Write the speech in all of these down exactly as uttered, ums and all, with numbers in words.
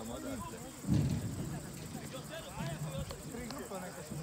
znam odakle. Tri grupa neka su.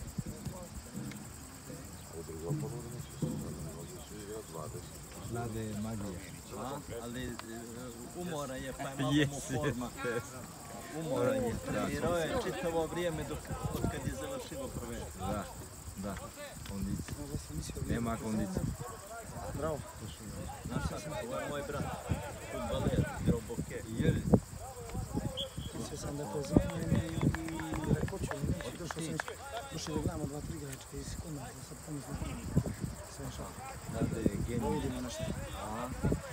U drugom polovremenu su svi igrati dvadeset. Vlade je magija. Ali umora je, pa je malo mu forma. Umoran je, trenirao je čitavo vrijeme dok kad je završilo prvenstvo. Da, da, kondicija. Nema kondicija. Bravo. Znaš šta, ovo je moj brat, futbaler, igrao boke. Jeli? Mislio sam da to zamijenje i rekao ću mi neće, došao sam iš, došli da gledamo dva, tri igračka iz Konada, sad pomislim sve šao. Vlade je genij. Vidimo nešto. Aha.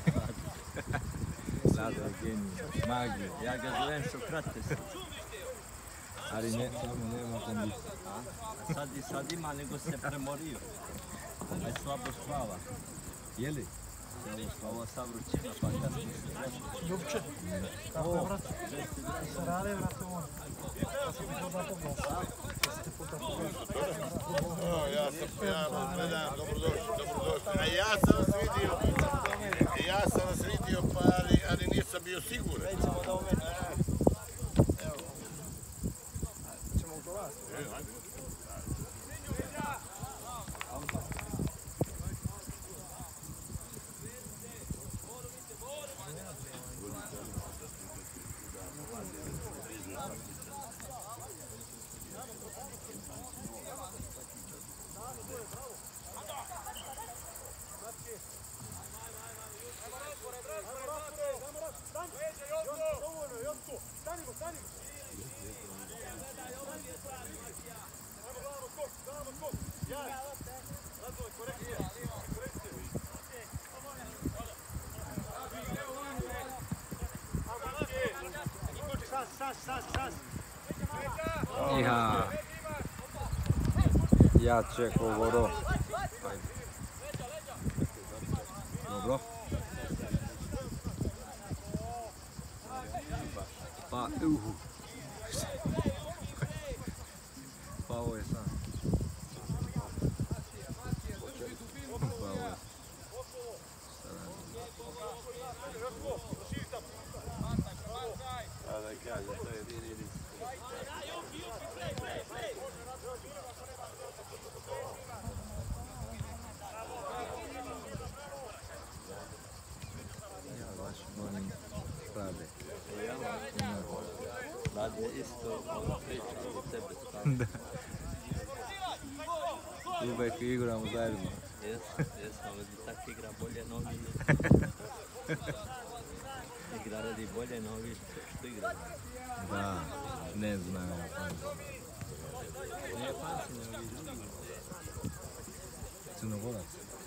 Vlade je genij. Magija. Ja ga zovem Sokrates. Ali ne, samo nema kondicija. A sad, i sad ima, nego se premorio. A je slabo spava. Jeli? Ovo sa vrućina, pa kasno se vraća. Ljubče, kako je vrat? Se rade vrat ovo. Ja sam podao po glasa. Jeste puta po glasa. Ja sam, ja gledam, dobrodošli, dobrodošli. A ja sam vas vidio, ja sam vas vidio, pa ali, ali nisam bio siguran. Nećemo da umeti. Evo. Ćemo u to vas. Iha. Ja čekao vodo. Dobro. Pa, uhu. Pa ovo je sam. Pa ovo je. A da kaže, to je vidi, vidi. Ja baš molim Vlade. Vlade isto priča o tebe stalno. Uvek igramo zajedno. Jes, jes, ali tak igra bolje novi. Igra radi bolje novi što igra. Da, ne znam ja. Nije Japanci, nego i drugi. Crnogorac.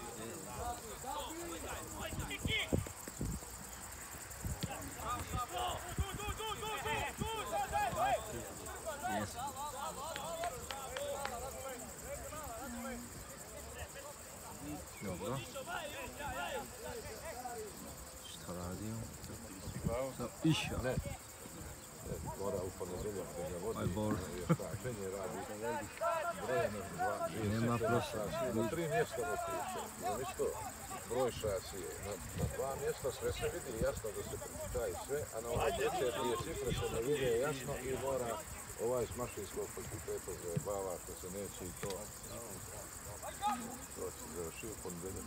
Jesu. Dobro. Šta radio? So, iša. Ne. Mora u ponedjeljak da ga vodi. Aj bol. Vještačenje radi. Brojeno dva. Nema prostora. Na tri mjesta da piše. Za isto broj šasije. Na, na dva mjesta sve se vidi jasno da se pročita i sve, a na ovaj djece dvije cifre se ne vidi jasno i mora ovaj s mašinskog fakulteta zajebava što se neće i to. To će završi u ponedjeljak.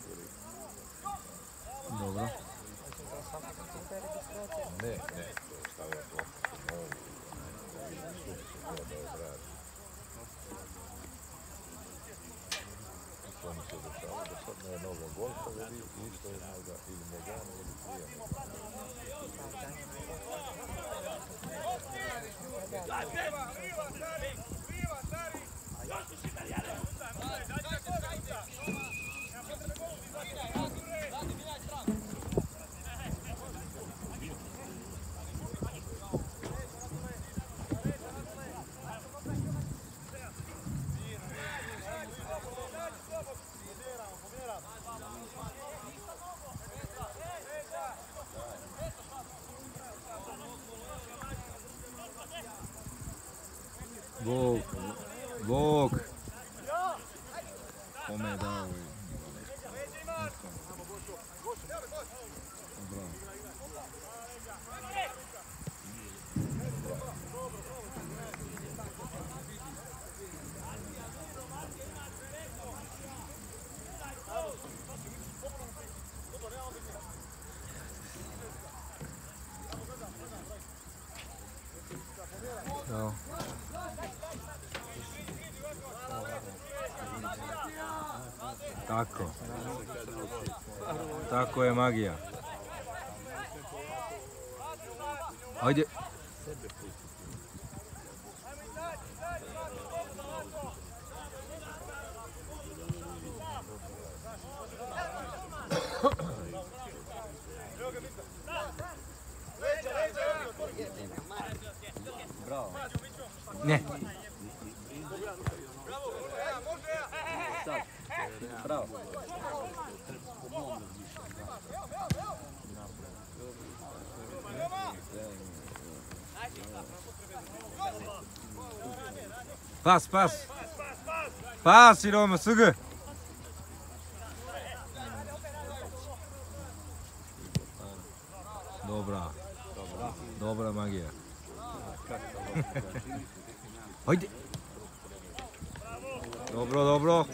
Dobro. Ne, ne, to je stavljati loptu novu. Svi se to da odradi. To mi se dešava da sad ne je novo golfa vidi i isto je možda ili Megane ili Prijane. Bog, Bog. Kome je dao ovaj? Bravo. No. Tako. Tako je magija. Ajde. Bravo. Ne. Sad. Bravo. Pas, pas. Pas idemo, sugu. Dobra. Dobra magija. Hajde. Dobro, dobro.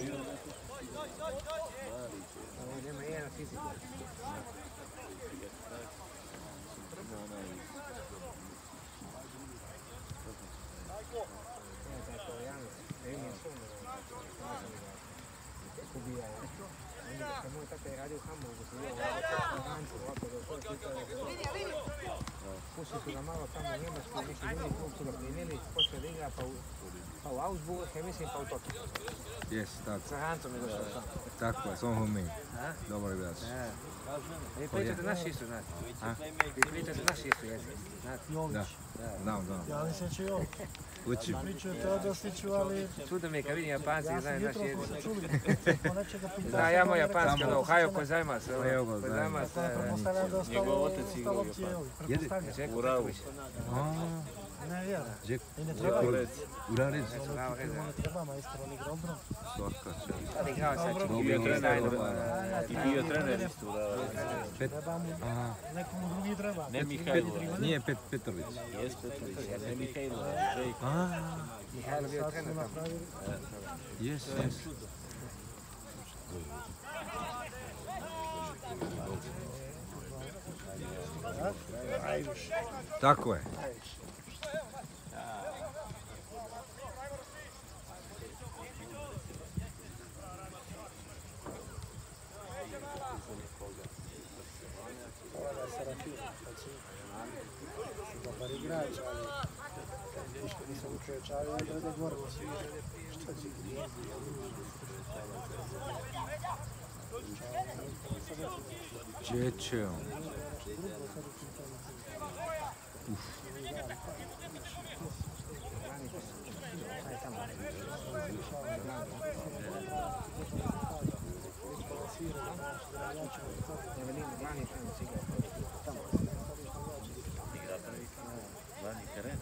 Poslije su ga malo tamo u Njemačkoj, neki drugi klub su ga primili, počeo da igra pa u, pa u Augsburg, ja mislim pa u Tottenham. Jes, tako. Sa Hancom je došao tamo. Tako je, samo mi. A? Dobar igrač. Vi pričate naši isto, znate. A? Vi pričate naši isto jezik, znate. Da, znam, znam. Ja mislim će i ovo. Učim. Pričaju Teodosiću, ali... Čudo mi je kad vidim Japanci i znaju naš jutros jezik. smo čuli po nečega pitanja. Zna, ja moj japanski, ono, Ohio Kozaimas, Evo ga, ono, znam. Kozaimas, Pretpostavljam da je ostalo ostalo opcije ovi. Pretpostavljam. Čeko Petrović. Ne vjerujem. Đek, I ne treba. Urarec. Bravo, Ono Reza. ne treba, majstor, on igra obranu. Svaka čast. Sad igrao sad će Dobro, bio trener, trener. I bio trener isto. Pet, Treba mu, aha, nekomu drugi treba. Ne Mihajlo. nije Pet Petrović. Jes Petrović, ne Mihajlo. Željko. A, Mihajlo bio Sad su trener tamo. napravili. jes, jes. Tako je. Hvala Serafina, znači, dobar igrač, ali ništa nisam učovječavio, onda ide gore. Šta će Čeče on. Vani teren.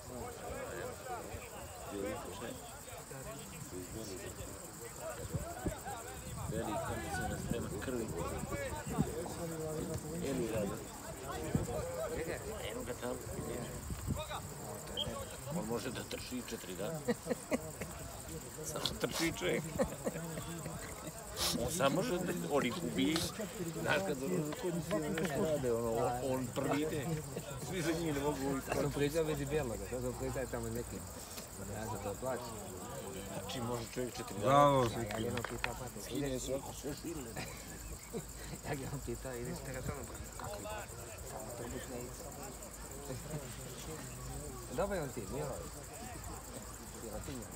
Velik kondiciona sprema krvi. Eli rada. Eno ga tamo. On može da trči četiri dana. Samo trči čovjek. On sam može da oni ubije. Znaš kad rade, ono, on prvi ide. Svi za njih ne mogu Sad sam pričao već Bjeloga, sad sam pričao tamo nekim. Ja se to plaću. Znači može čovjek četiri dana. Bravo. Ja ga jednom pitao, pate, Skine se oko sve silne. ja ga jednom pitao, ideš telefonu, kako je? Samo trbuć ne ica. Dobar je on ti, Milović. Sirotinja.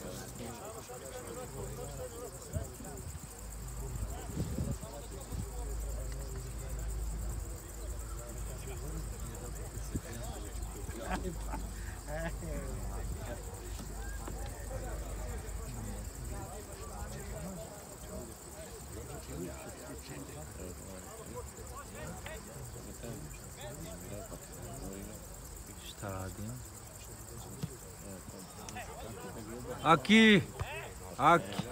Šta radim? Aki! Aki!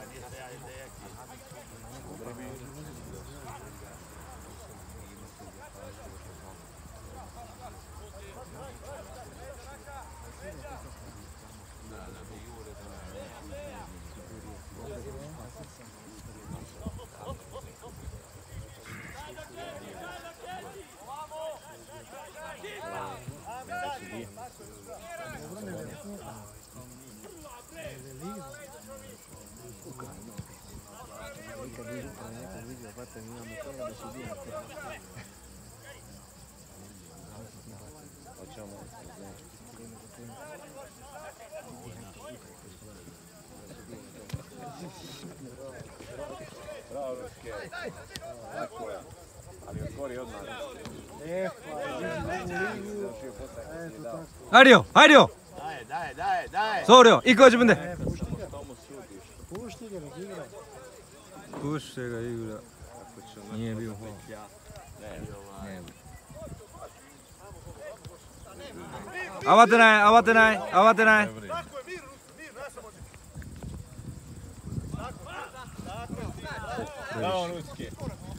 brate, mi imamo to da se dira te. Hoćemo, Bravo, Ruske. Tako je. Ali otvori odmah. E, pa, eto tako. Ajde, ajde! Daje, daje, daje, daje. Sorio, i kođe bende! E, pušti ga. Pušti ga, nek igra. Pušte ga igra. Nije bio hol. Ne, Avatenaj, avatenaj, avatenaj. bravo, Ruske.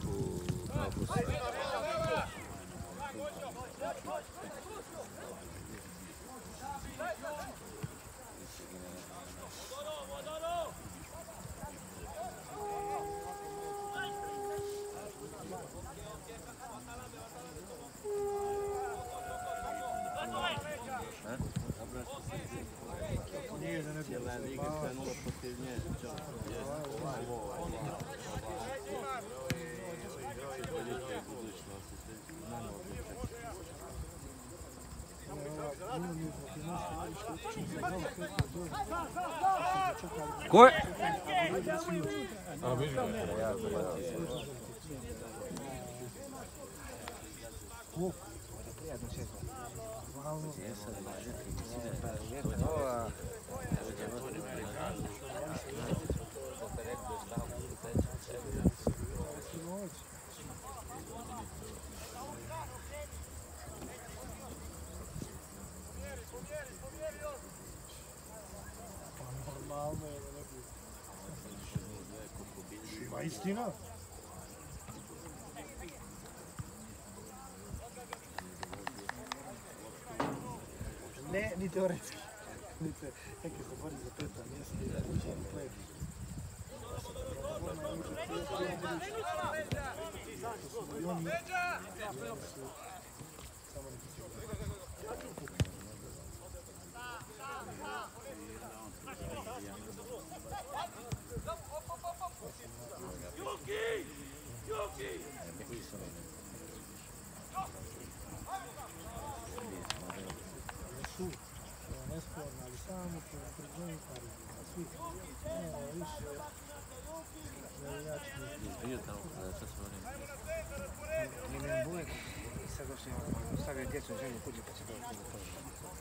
Nije da ne bi Cijela se liga bavio. krenula protiv nje. Velike budućnosti. Ko je? A, vidim ga. Prijatno šesto. Hvala. Normalno je da ne bi. Ma istina? Ne, ni teoretski. Niti neki se bori za peta mjesta i kuće ni klep. Su, nesporno, ali samo pređenje pari. Svi, nema više. Ni me buje, sad došli, stavio djecu u želju kući pa će doći do toga.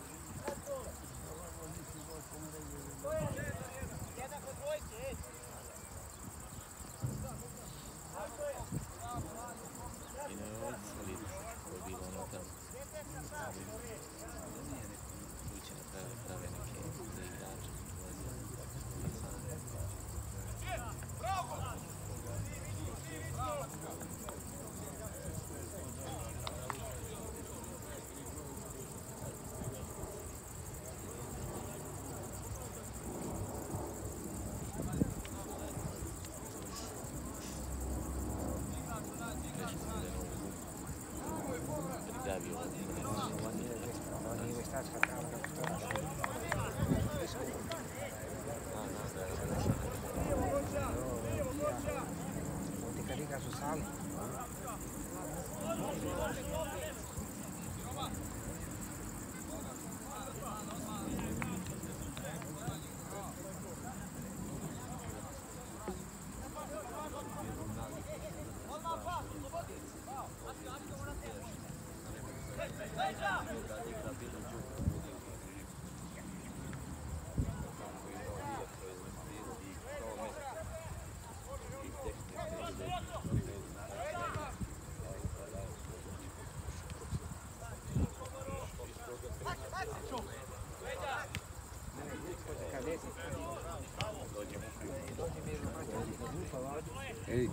Ej,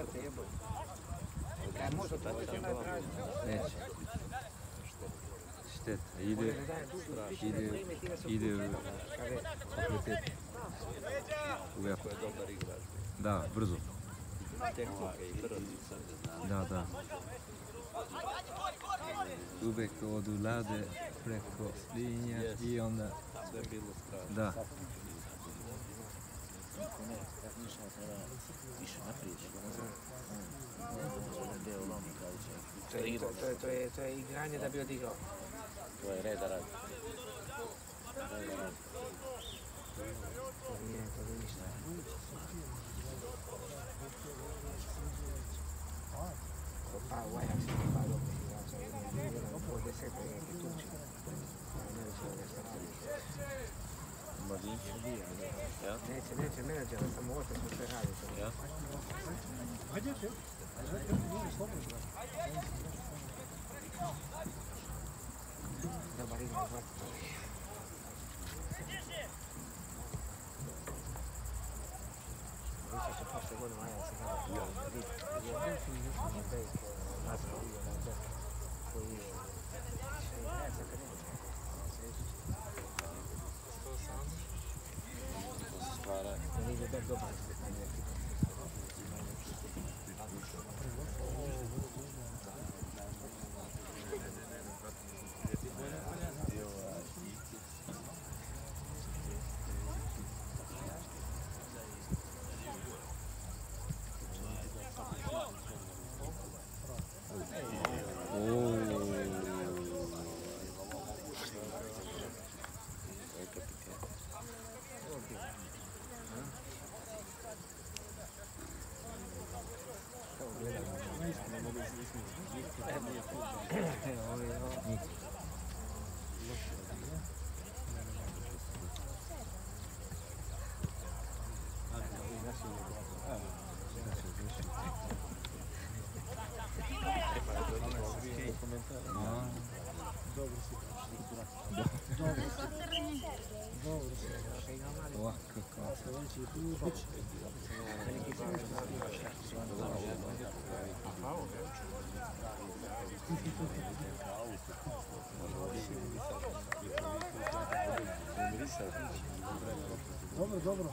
Kaj možda to će napraviti? neće. Šteta, ide, ide, ide u fakultet. U Vefu. Da, brzo. Tehnika i brzica. Da, da. Uvek od Lade preko Slinja Yes. i onda, Sve je bilo strašno. da. niko ne razmišlja da treba više naprijed, što ne znam. Gdje je ulom, kada će... To je, to, to, je, to, je, to je igranje da bi odigrao. To je reda rad. Reda rad. To nije, to nije ništa. Pa u Ajax ima pa dobro igrača, jedan od deseta je neki tuči. Ne više ovdje šta radi. Mladić? Neće, neće menadžera, samo ovo što smo sve radi. Hajde, Dobar igra, zvati to. Više će prošle godine Ajax igrati. Je definitivno Bejk nazvao bio na Bek, koji je Ajax akademija. To se stvara. Jer je Bek dobar na neki. Dobro, dobro.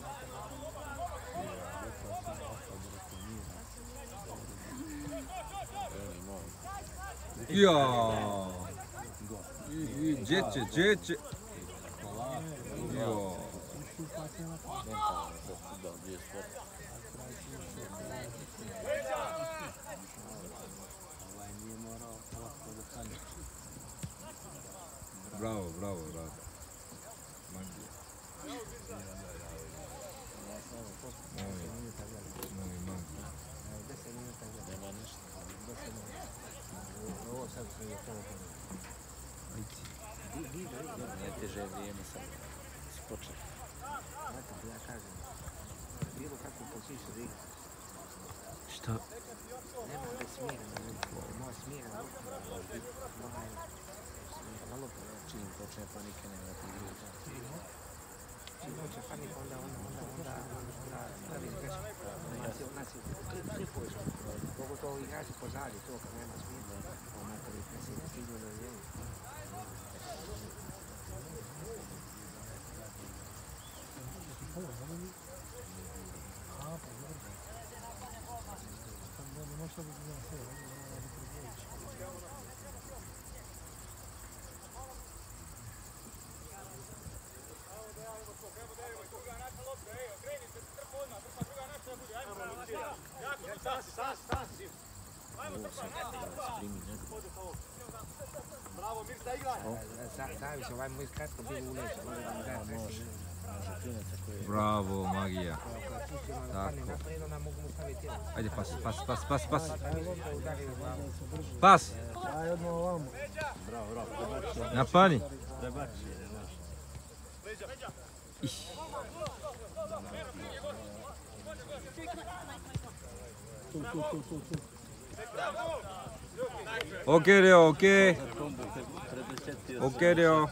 Ja. Djece, djece. Jo. Bravo, bravo, bravo. Magija. Moji, moji magija. Nema ništa. Ovo sad sve je tamo tamo. Najteže vrijeme sad si počeo. Znate ti ja kažem, bilo kakvu poziciju da igra. Što? Nema da smiren na lupu, moj smiren na lupu. Moj smiren na lupu, čim počne panike nema da ti igra. Čim počne panika, onda, onda, onda, onda, onda, pravi greške. Nas je tripuješ, pogotovo igrači pozadi, to kad nema smira, onda kad ih ne si stignu da zvijem. Zavisi, ovaj moj kratko bilo uleće, može da mi daje može. Bravo, magija. Tako. Ajde, pas, pas, pas, pas, pas. Pas. Aj, odmah ovamo. Bravo, bravo, prebači. Napani. Prebači. Tu, tu, tu, tu, tu. Ok, Rio, ok. Ok, Rio.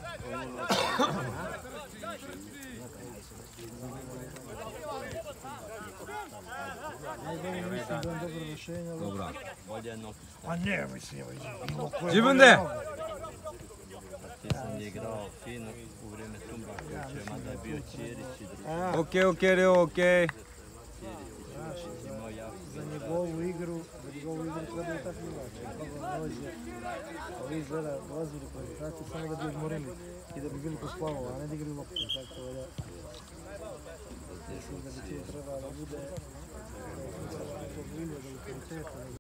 Najbolje mislim da je dobro rješenje, ali... Dobra. Bolje jednog. Pa ne, mislim, bilo koje... Džibunde! Partizan je igrao fino u vrijeme Tumbrakovića, mada je bio Ćirić i drugi. Ok, ok, Rio, ok. Ćirić i Ćirić imao jako. Za njegovu igru, za njegovu igru trebaju takvi igrači. Dobro dođe, a vi izgleda dolazili u kvalifikaciju samo da bi odmorili i da bi bili po splavova, a ne da igrali loptu, tako da... mislim da bi tu trebalo bude tog linija do autoriteta,